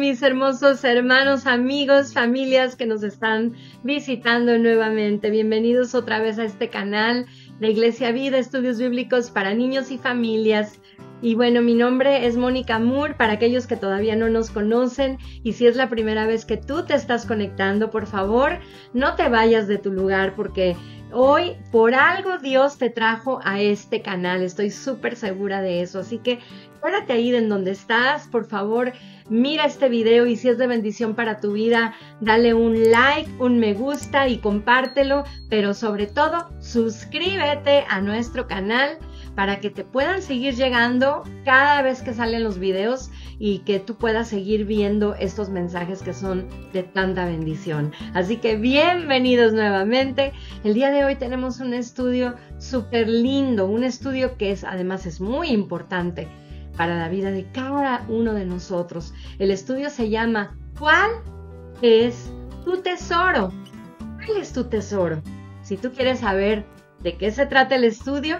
mis hermosos hermanos, amigos, familias que nos están visitando nuevamente. Bienvenidos otra vez a este canal de Iglesia Vida, estudios bíblicos para niños y familias. Y bueno, mi nombre es Mónica Moore, para aquellos que todavía no nos conocen, y si es la primera vez que tú te estás conectando, por favor, no te vayas de tu lugar, porque hoy por algo Dios te trajo a este canal, estoy súper segura de eso, así que quédate ahí en donde estás, por favor, mira este video y si es de bendición para tu vida, dale un like, un me gusta y compártelo, pero sobre todo, suscríbete a nuestro canal para que te puedan seguir llegando cada vez que salen los videos y que tú puedas seguir viendo estos mensajes que son de tanta bendición. Así que bienvenidos nuevamente. El día de hoy tenemos un estudio súper lindo, un estudio que además es muy importante para la vida de cada uno de nosotros. El estudio se llama ¿Cuál es tu tesoro? ¿Cuál es tu tesoro? Si tú quieres saber de qué se trata el estudio,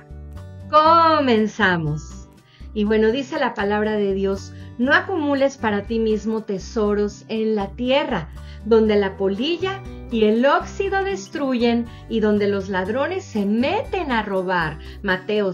comenzamos. Y bueno, dice la palabra de Dios: no acumules para ti mismo tesoros en la tierra, donde la polilla y el óxido destruyen y donde los ladrones se meten a robar. Mateo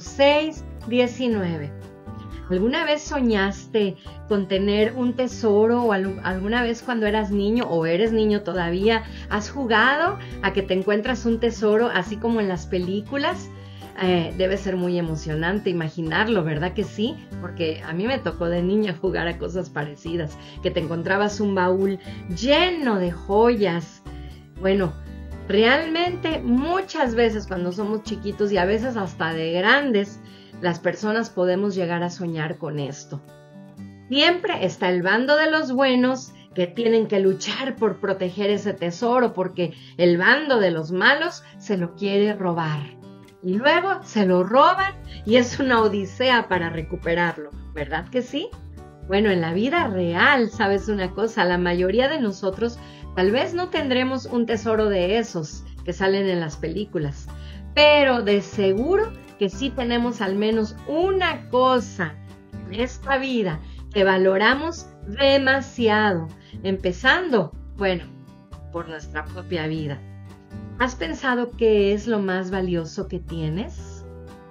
6:19. ¿Alguna vez soñaste con tener un tesoro o alguna vez cuando eras niño o eres niño todavía has jugado a que te encuentras un tesoro así como en las películas? Debe ser muy emocionante imaginarlo, ¿verdad que sí? Porque a mí me tocó de niña jugar a cosas parecidas, que te encontrabas un baúl lleno de joyas. Bueno, realmente muchas veces cuando somos chiquitos y a veces hasta de grandes, las personas podemos llegar a soñar con esto. Siempre está el bando de los buenos que tienen que luchar por proteger ese tesoro porque el bando de los malos se lo quiere robar. Y luego se lo roban y es una odisea para recuperarlo, ¿verdad que sí? Bueno, en la vida real, ¿sabes una cosa? La mayoría de nosotros tal vez no tendremos un tesoro de esos que salen en las películas, pero de seguro que sí tenemos al menos una cosa en esta vida que valoramos demasiado, empezando, bueno, por nuestra propia vida. ¿Has pensado qué es lo más valioso que tienes?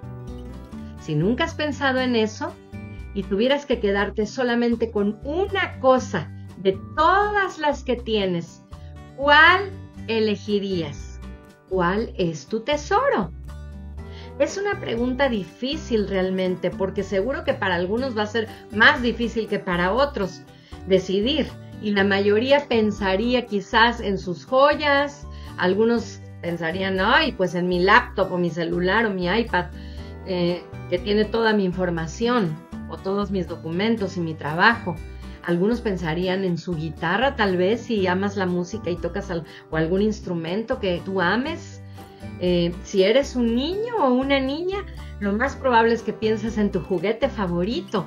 Si nunca has pensado en eso y tuvieras que quedarte solamente con una cosa de todas las que tienes, ¿cuál elegirías? ¿Cuál es tu tesoro? Es una pregunta difícil realmente, porque seguro que para algunos va a ser más difícil que para otros decidir, y la mayoría pensaría quizás en sus joyas. Algunos pensarían, ay, pues en mi laptop o mi celular o mi iPad, que tiene toda mi información o todos mis documentos y mi trabajo. Algunos pensarían en su guitarra, tal vez, si amas la música y tocas o algún instrumento que tú ames. Si eres un niño o una niña, lo más probable es que pienses en tu juguete favorito.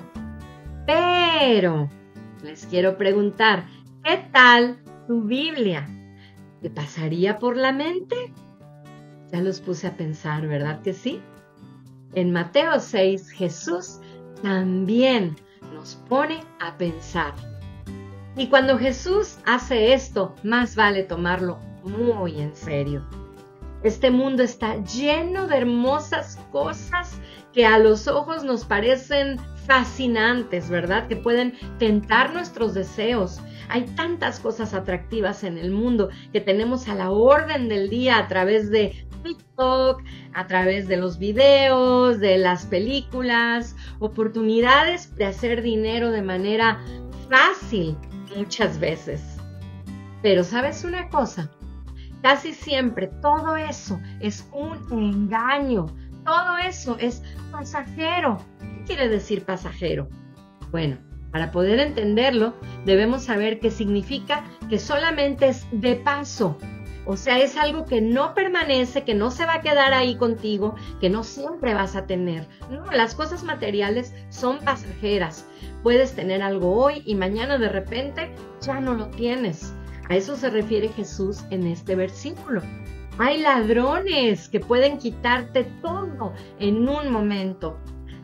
Pero les quiero preguntar, ¿qué tal tu Biblia? ¿Te pasaría por la mente? Ya los puse a pensar, ¿verdad que sí? En Mateo 6, Jesús también nos pone a pensar. Y cuando Jesús hace esto, más vale tomarlo muy en serio. Este mundo está lleno de hermosas cosas que a los ojos nos parecen fascinantes, ¿verdad? Que pueden tentar nuestros deseos. Hay tantas cosas atractivas en el mundo que tenemos a la orden del día a través de TikTok, a través de los videos, de las películas, oportunidades de hacer dinero de manera fácil muchas veces. Pero ¿sabes una cosa? Casi siempre todo eso es un engaño, todo eso es pasajero. ¿Qué quiere decir pasajero? Bueno, para poder entenderlo, debemos saber qué significa que solamente es de paso. O sea, es algo que no permanece, que no se va a quedar ahí contigo, que no siempre vas a tener. No, las cosas materiales son pasajeras. Puedes tener algo hoy y mañana de repente ya no lo tienes. A eso se refiere Jesús en este versículo. Hay ladrones que pueden quitarte todo en un momento.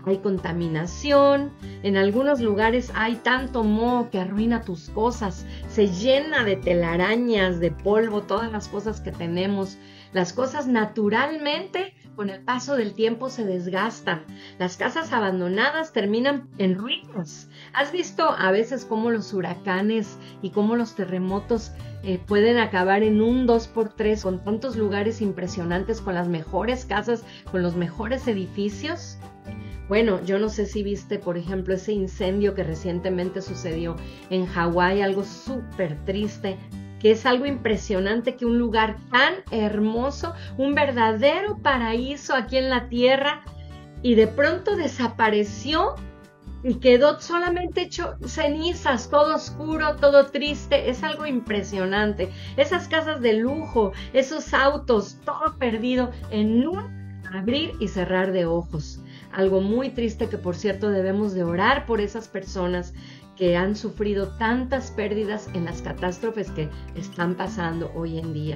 hay contaminación, en algunos lugares hay tanto moho que arruina tus cosas, se llena de telarañas, de polvo, todas las cosas que tenemos. Las cosas naturalmente, con el paso del tiempo, se desgastan. Las casas abandonadas terminan en ruinas. ¿Has visto a veces cómo los huracanes y cómo los terremotos pueden acabar en un 2x3 con tantos lugares impresionantes, con las mejores casas, con los mejores edificios? Bueno, yo no sé si viste, por ejemplo, ese incendio que recientemente sucedió en Hawái, algo súper triste, que es algo impresionante que un lugar tan hermoso, un verdadero paraíso aquí en la tierra, y de pronto desapareció y quedó solamente hecho cenizas, todo oscuro, todo triste. Es algo impresionante. Esas casas de lujo, esos autos, todo perdido en un abrir y cerrar de ojos. Algo muy triste que, por cierto, debemos de orar por esas personas que han sufrido tantas pérdidas en las catástrofes que están pasando hoy en día.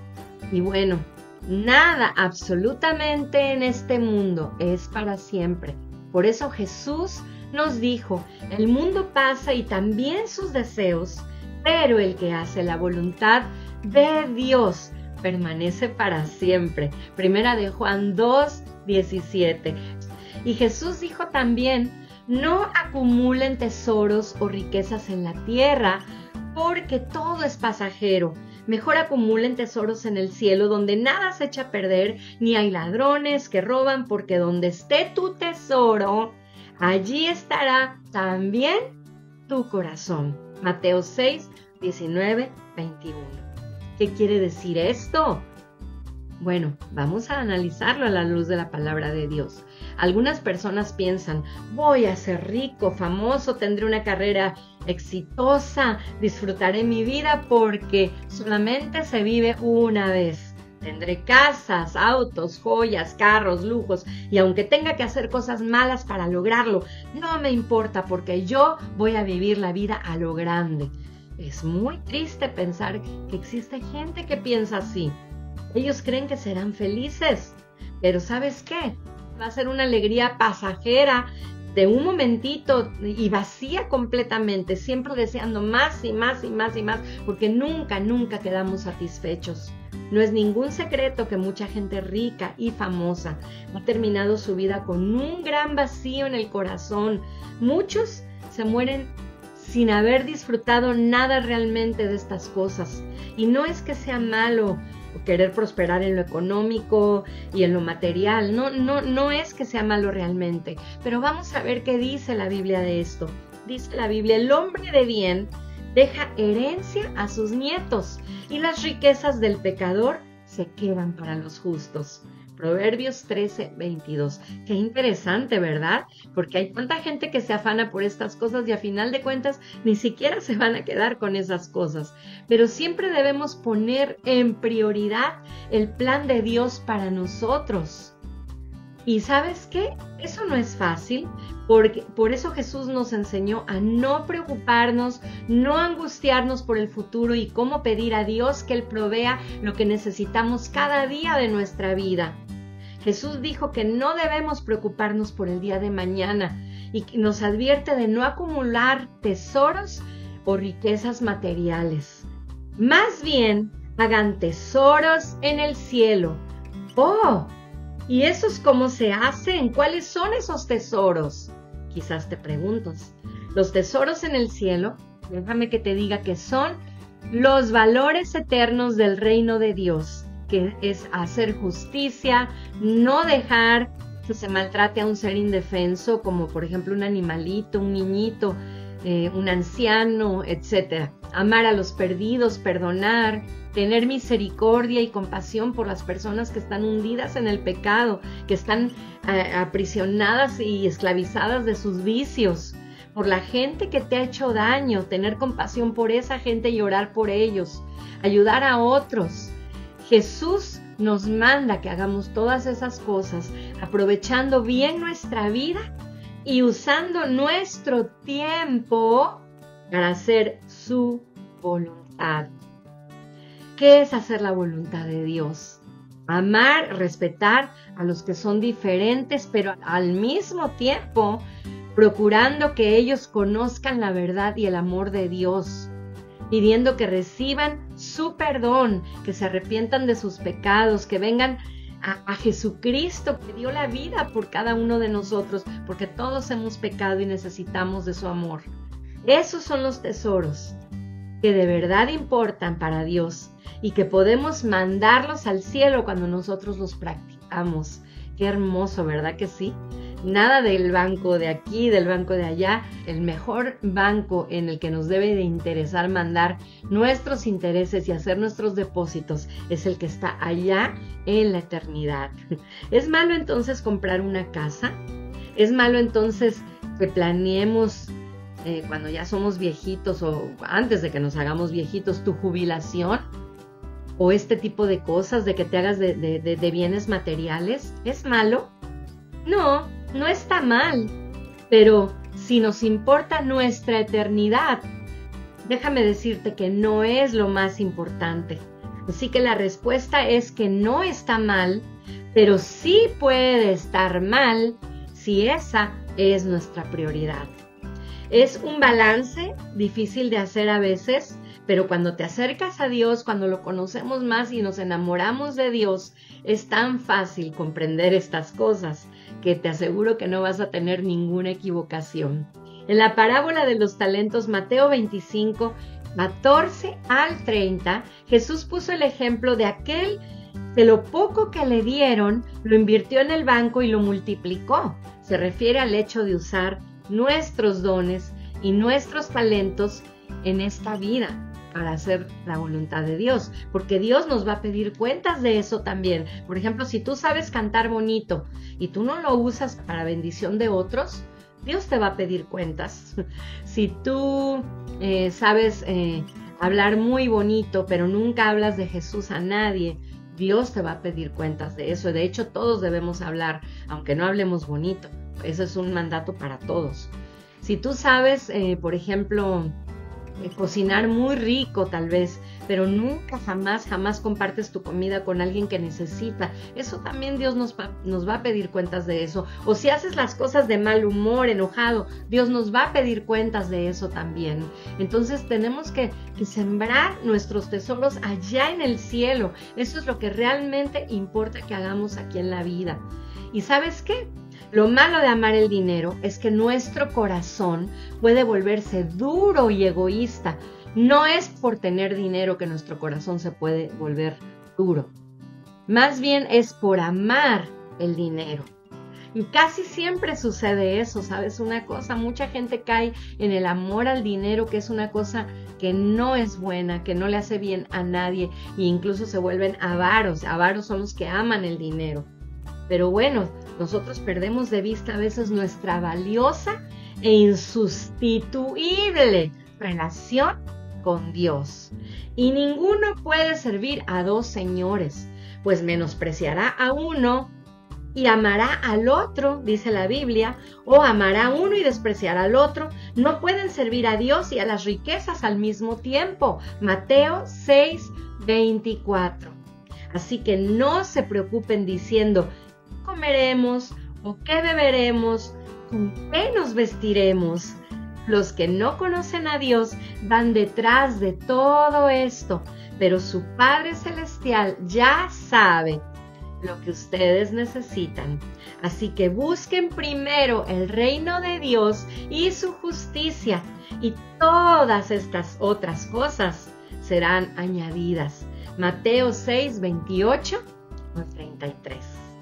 Y bueno, nada absolutamente en este mundo es para siempre. Por eso Jesús nos dijo, el mundo pasa y también sus deseos, pero el que hace la voluntad de Dios permanece para siempre. Primera de Juan 2:17. Y Jesús dijo también, no acumulen tesoros o riquezas en la tierra, porque todo es pasajero. Mejor acumulen tesoros en el cielo, donde nada se echa a perder, ni hay ladrones que roban, porque donde esté tu tesoro, allí estará también tu corazón. Mateo 6:19-21. ¿Qué quiere decir esto? Bueno, vamos a analizarlo a la luz de la palabra de Dios. Algunas personas piensan, voy a ser rico, famoso, tendré una carrera exitosa, disfrutaré mi vida porque solamente se vive una vez. Tendré casas, autos, joyas, carros, lujos, y aunque tenga que hacer cosas malas para lograrlo, no me importa porque yo voy a vivir la vida a lo grande. Es muy triste pensar que existe gente que piensa así. Ellos creen que serán felices, pero ¿sabes qué? Va a ser una alegría pasajera de un momentito y vacía completamente, siempre deseando más y más y más y más, porque nunca quedamos satisfechos. No es ningún secreto que mucha gente rica y famosa ha terminado su vida con un gran vacío en el corazón. Muchos se mueren sin haber disfrutado nada realmente de estas cosas. Y no es que sea malo querer prosperar en lo económico y en lo material, no es que sea malo realmente, pero vamos a ver qué dice la Biblia de esto. Dice la Biblia, el hombre de bien deja herencia a sus nietos y las riquezas del pecador se quedan para los justos. Proverbios 13:22. Qué interesante, ¿verdad? Porque hay tanta gente que se afana por estas cosas y a final de cuentas ni siquiera se van a quedar con esas cosas. Pero siempre debemos poner en prioridad el plan de Dios para nosotros. ¿Y sabes qué? Eso no es fácil, porque por eso Jesús nos enseñó a no preocuparnos, no angustiarnos por el futuro y cómo pedir a Dios que Él provea lo que necesitamos cada día de nuestra vida. Jesús dijo que no debemos preocuparnos por el día de mañana y nos advierte de no acumular tesoros o riquezas materiales. Más bien, hagan tesoros en el cielo. ¡Oh! ¿Y esos cómo se hacen? ¿Cuáles son esos tesoros? Quizás te preguntas. Los tesoros en el cielo, déjame que te diga que son los valores eternos del reino de Dios, que es hacer justicia, no dejar que se maltrate a un ser indefenso, como por ejemplo un animalito, un niñito, un anciano, etc. Amar a los perdidos, perdonar, tener misericordia y compasión por las personas que están hundidas en el pecado, que están aprisionadas y esclavizadas de sus vicios, por la gente que te ha hecho daño, tener compasión por esa gente y orar por ellos, ayudar a otros. Jesús nos manda que hagamos todas esas cosas, aprovechando bien nuestra vida y usando nuestro tiempo para hacer su voluntad. ¿Qué es hacer la voluntad de Dios? Amar, respetar a los que son diferentes, pero al mismo tiempo procurando que ellos conozcan la verdad y el amor de Dios, pidiendo que reciban su perdón, que se arrepientan de sus pecados, que vengan a Jesucristo, que dio la vida por cada uno de nosotros, porque todos hemos pecado y necesitamos de su amor. Esos son los tesoros que de verdad importan para Dios y que podemos mandarlos al cielo cuando nosotros los practicamos. Qué hermoso, ¿verdad que sí? Nada del banco de aquí, del banco de allá. El mejor banco en el que nos debe de interesar mandar nuestros intereses y hacer nuestros depósitos es el que está allá en la eternidad. ¿Es malo entonces comprar una casa? ¿Es malo entonces que planeemos cuando ya somos viejitos o antes de que nos hagamos viejitos tu jubilación? ¿O este tipo de cosas de que te hagas de bienes materiales? ¿Es malo? No, no está mal. Pero si nos importa nuestra eternidad, déjame decirte que no es lo más importante. Así que la respuesta es que no está mal, pero sí puede estar mal si esa es nuestra prioridad. Es un balance difícil de hacer a veces, pero cuando te acercas a Dios, cuando lo conocemos más y nos enamoramos de Dios, es tan fácil comprender estas cosas que te aseguro que no vas a tener ninguna equivocación. En la parábola de los talentos, Mateo 25, 14 al 30, Jesús puso el ejemplo de aquel que lo poco que le dieron lo invirtió en el banco y lo multiplicó. Se refiere al hecho de usar nuestros dones y nuestros talentos en esta vida para hacer la voluntad de Dios, porque Dios nos va a pedir cuentas de eso también. Por ejemplo, si tú sabes cantar bonito y tú no lo usas para bendición de otros, Dios te va a pedir cuentas. Si tú sabes hablar muy bonito, pero nunca hablas de Jesús a nadie, Dios te va a pedir cuentas de eso. De hecho, todos debemos hablar, aunque no hablemos bonito. Eso es un mandato para todos. Si tú sabes, por ejemplo, cocinar muy rico tal vez, pero nunca jamás compartes tu comida con alguien que necesita, eso también Dios nos va a pedir cuentas de eso. O si haces las cosas de mal humor, enojado, Dios nos va a pedir cuentas de eso también. Entonces tenemos que sembrar nuestros tesoros allá en el cielo. Eso es lo que realmente importa que hagamos aquí en la vida. ¿Y sabes qué? Lo malo de amar el dinero es que nuestro corazón puede volverse duro y egoísta. No es por tener dinero que nuestro corazón se puede volver duro. Más bien es por amar el dinero. Y casi siempre sucede eso, ¿sabes una cosa? Mucha gente cae en el amor al dinero, que es una cosa que no es buena, que no le hace bien a nadie, e incluso se vuelven avaros. Avaros son los que aman el dinero. Pero bueno, nosotros perdemos de vista a veces nuestra valiosa e insustituible relación con Dios. Y ninguno puede servir a dos señores, pues menospreciará a uno y amará al otro, dice la Biblia, o amará a uno y despreciará al otro. No pueden servir a Dios y a las riquezas al mismo tiempo. Mateo 6:24. Así que no se preocupen diciendo, comeremos o qué beberemos, con qué nos vestiremos. Los que no conocen a Dios van detrás de todo esto, pero su Padre Celestial ya sabe lo que ustedes necesitan. Así que busquen primero el reino de Dios y su justicia, y todas estas otras cosas serán añadidas. Mateo 6:28 al 33.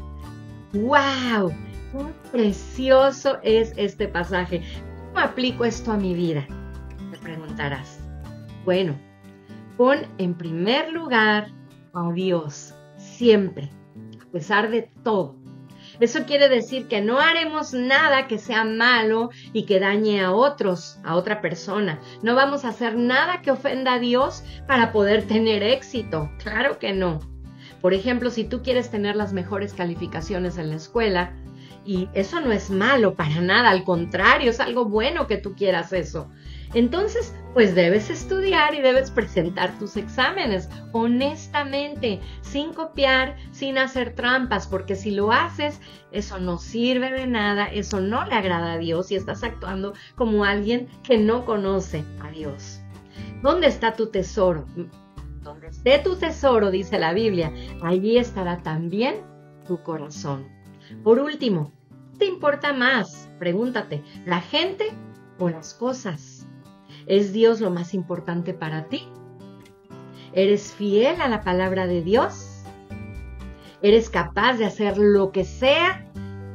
¡Wow! ¡Qué precioso es este pasaje! ¿Cómo aplico esto a mi vida? Te preguntarás. Bueno, pon en primer lugar a Dios, siempre, a pesar de todo. Eso quiere decir que no haremos nada que sea malo y que dañe a otros, a otra persona. No vamos a hacer nada que ofenda a Dios para poder tener éxito. Claro que no. Por ejemplo, si tú quieres tener las mejores calificaciones en la escuela, y eso no es malo para nada, al contrario, es algo bueno que tú quieras eso. Entonces, Pues debes estudiar y debes presentar tus exámenes honestamente, sin copiar, sin hacer trampas, porque si lo haces, eso no sirve de nada, eso no le agrada a Dios y estás actuando como alguien que no conoce a Dios. ¿Dónde está tu tesoro? Donde esté tu tesoro, dice la Biblia, allí estará también tu corazón. Por último, ¿qué te importa más? Pregúntate, ¿la gente o las cosas? ¿Es Dios lo más importante para ti? ¿Eres fiel a la palabra de Dios? ¿Eres capaz de hacer lo que sea,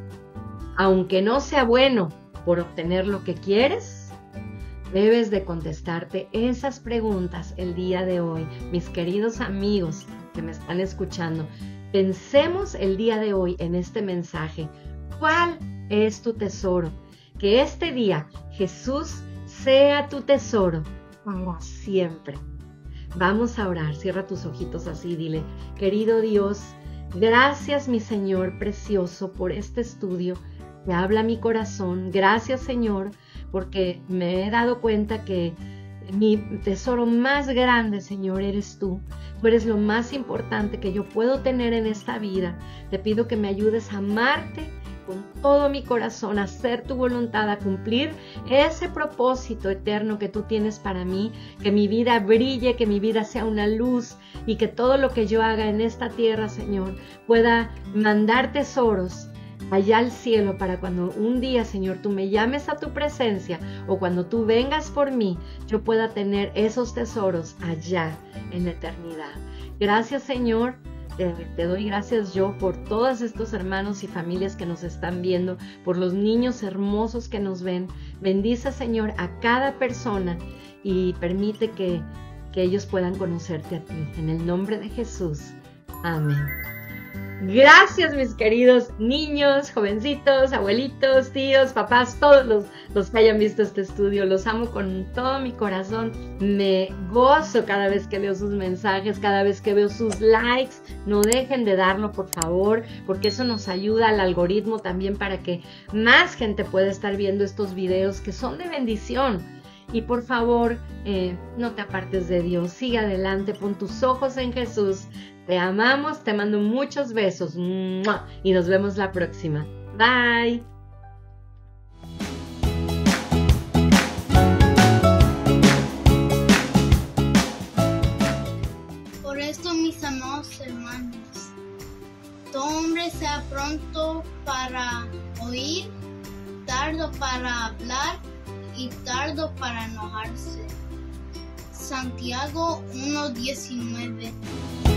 aunque no sea bueno, por obtener lo que quieres? Debes de contestarte esas preguntas el día de hoy, mis queridos amigos que me están escuchando. Pensemos el día de hoy en este mensaje. ¿Cuál es tu tesoro? Que este día Jesús sea tu tesoro para siempre. Vamos a orar. Cierra tus ojitos así, dile: querido Dios, gracias mi Señor precioso por este estudio que habla mi corazón. Gracias, Señor, porque me he dado cuenta que mi tesoro más grande, Señor, eres tú. Tú eres lo más importante que yo puedo tener en esta vida. Te pido que me ayudes a amarte con todo mi corazón, a hacer tu voluntad, a cumplir ese propósito eterno que tú tienes para mí, que mi vida brille, que mi vida sea una luz y que todo lo que yo haga en esta tierra, Señor, pueda mandar tesoros allá al cielo para cuando un día, Señor, tú me llames a tu presencia o cuando tú vengas por mí, yo pueda tener esos tesoros allá en la eternidad. Gracias, Señor. Te doy gracias yo por todos estos hermanos y familias que nos están viendo, por los niños hermosos que nos ven. Bendice, Señor, a cada persona y permite que ellos puedan conocerte a ti. En el nombre de Jesús. Amén. Gracias, mis queridos niños, jovencitos, abuelitos, tíos, papás, todos los que hayan visto este estudio. Los amo con todo mi corazón. Me gozo cada vez que veo sus mensajes, cada vez que veo sus likes. No dejen de darlo, por favor, porque eso nos ayuda al algoritmo también para que más gente pueda estar viendo estos videos que son de bendición. Y por favor, no te apartes de Dios. Sigue adelante, pon tus ojos en Jesús. Te amamos, te mando muchos besos. ¡Mua! Y nos vemos la próxima. Bye. Por esto, mis amados hermanos, todo hombre sea pronto para oír, tardo para hablar y tardo para enojarse. Santiago 1:19.